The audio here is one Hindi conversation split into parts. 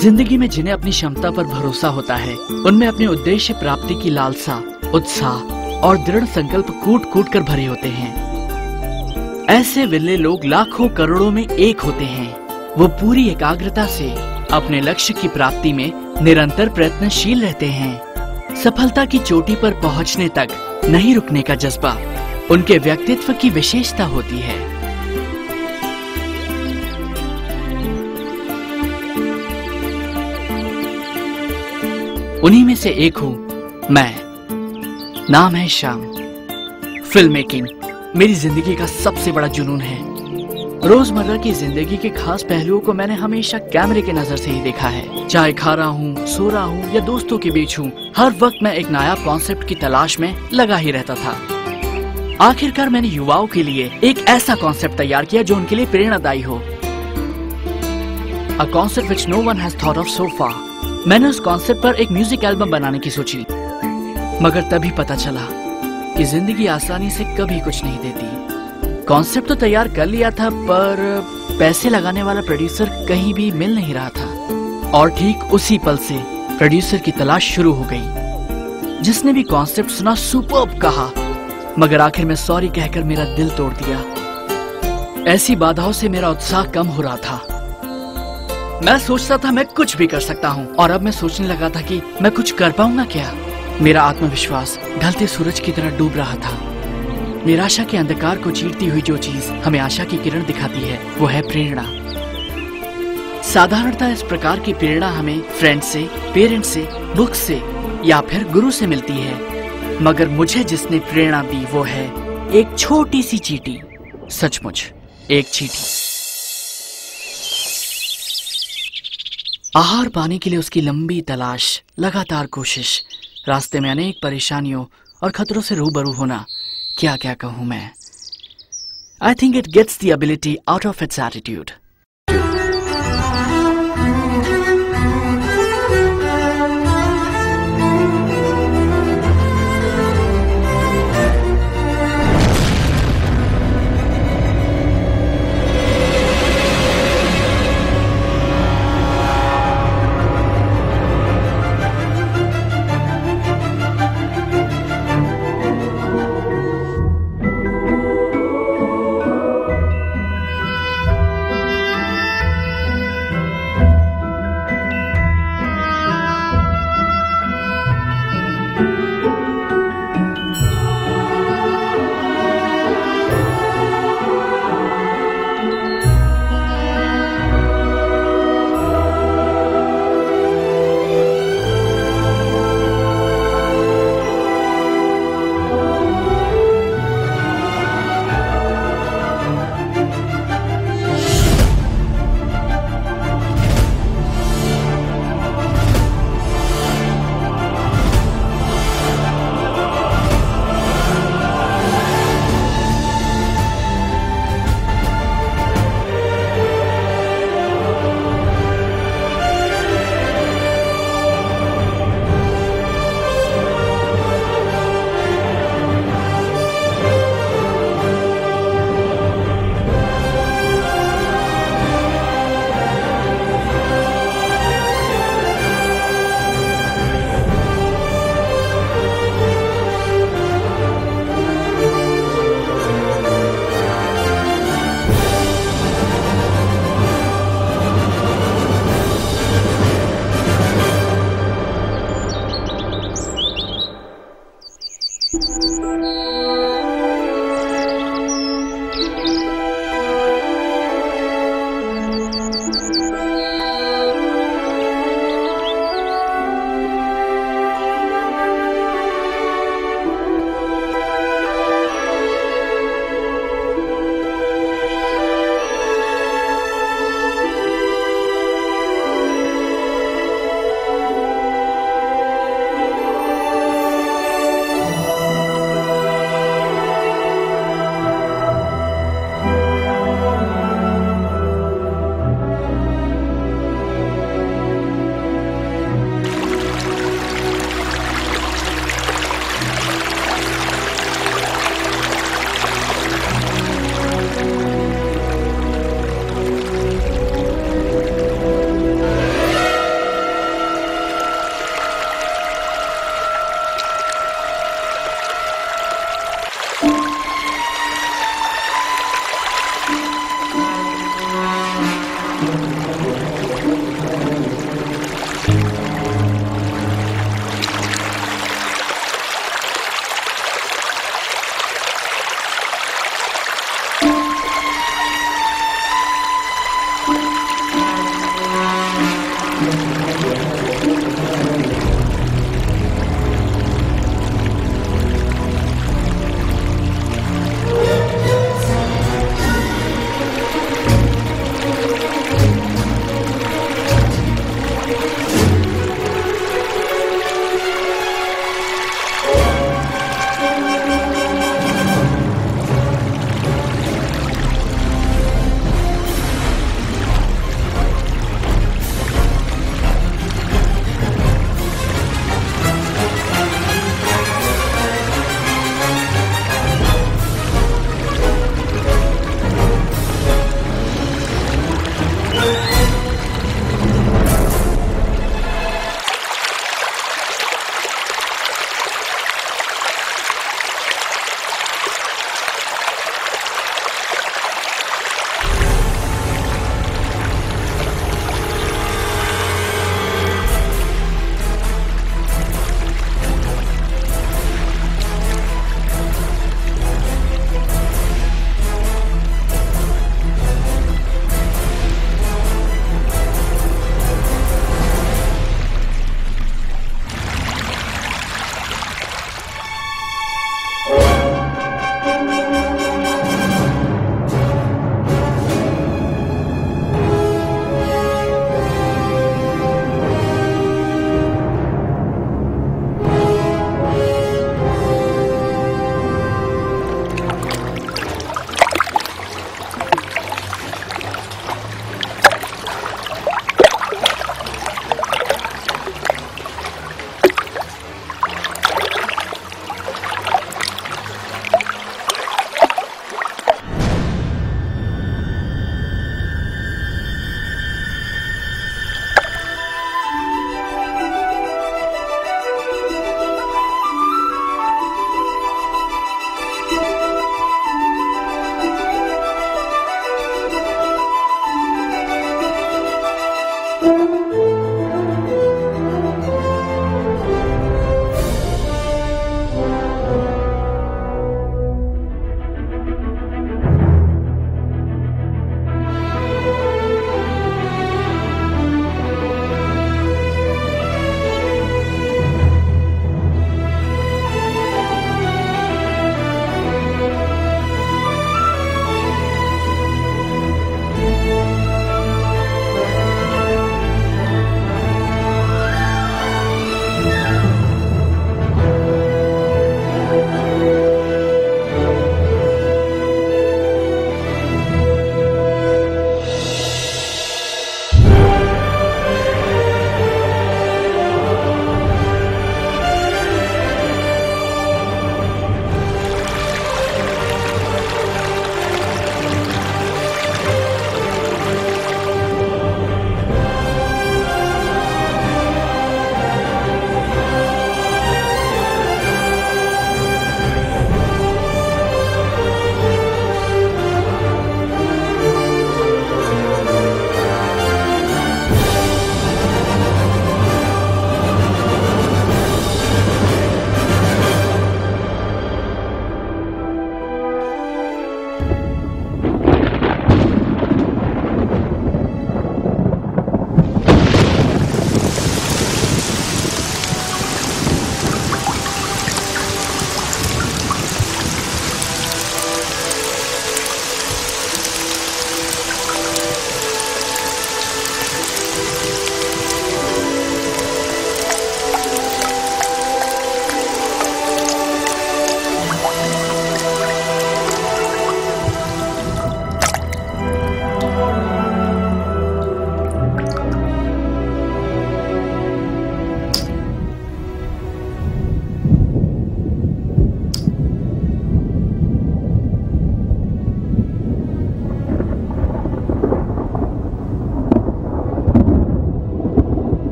जिंदगी में जिन्हें अपनी क्षमता पर भरोसा होता है, उनमें अपने उद्देश्य प्राप्ति की लालसा, उत्साह और दृढ़ संकल्प कूट कूट कर भरे होते हैं। ऐसे विरले लोग लाखों करोड़ों में एक होते हैं। वो पूरी एकाग्रता से अपने लक्ष्य की प्राप्ति में निरंतर प्रयत्नशील रहते हैं। सफलता की चोटी पर पहुंचने तक नहीं रुकने का जज्बा उनके व्यक्तित्व की विशेषता होती है। उन्हीं में से एक हूँ मैं। नाम है श्याम। फिल्म मेकिंग मेरी जिंदगी का सबसे बड़ा जुनून है। रोजमर्रा की जिंदगी के खास पहलुओं को मैंने हमेशा कैमरे की नजर से ही देखा है। चाहे खा रहा हूँ, सो रहा हूँ या दोस्तों के बीच हूँ, हर वक्त मैं एक नया कॉन्सेप्ट की तलाश में लगा ही रहता था। आखिरकार मैंने युवाओं के लिए एक ऐसा कॉन्सेप्ट तैयार किया जो उनके लिए प्रेरणादायी हो। A concept which no one has thought of so far। मैंने उस कॉन्सेप्ट पर एक म्यूजिक एल्बम बनाने की सोची, मगर तभी पता चला कि जिंदगी आसानी से कभी कुछ नहीं देती। कॉन्सेप्ट तो तैयार कर लिया था, पर पैसे लगाने वाला प्रोड्यूसर कहीं भी मिल नहीं रहा था। और ठीक उसी पल से प्रोड्यूसर की तलाश शुरू हो गई। जिसने भी कॉन्सेप्ट सुना सुपर्ब कहा, मगर आखिर में सॉरी कहकर मेरा दिल तोड़ दिया। ऐसी बाधाओं से मेरा उत्साह कम हो रहा था। मैं सोचता था मैं कुछ भी कर सकता हूँ, और अब मैं सोचने लगा था कि मैं कुछ कर पाऊंगा क्या। मेरा आत्मविश्वास ढलते सूरज की तरह डूब रहा था। निराशा के अंधकार को चीरती हुई जो चीज हमें आशा की किरण दिखाती है, वो है प्रेरणा। साधारणतः इस प्रकार की प्रेरणा हमें फ्रेंड से, पेरेंट से, बुक से या फिर गुरु से मिलती है, मगर मुझे जिसने प्रेरणा दी वो है एक छोटी सी चींटी। सचमुच एक चींटी। आहार पाने के लिए उसकी लंबी तलाश, लगातार कोशिश, रास्ते में अनेक परेशानियों और खतरों से रूबरू होना। क्या क्या कहूं मैं। I think it gets the ability out of its attitude.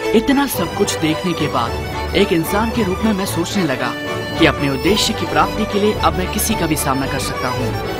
इतना सब कुछ देखने के बाद एक इंसान के रूप में मैं सोचने लगा कि अपने उद्देश्य की प्राप्ति के लिए अब मैं किसी का भी सामना कर सकता हूँ।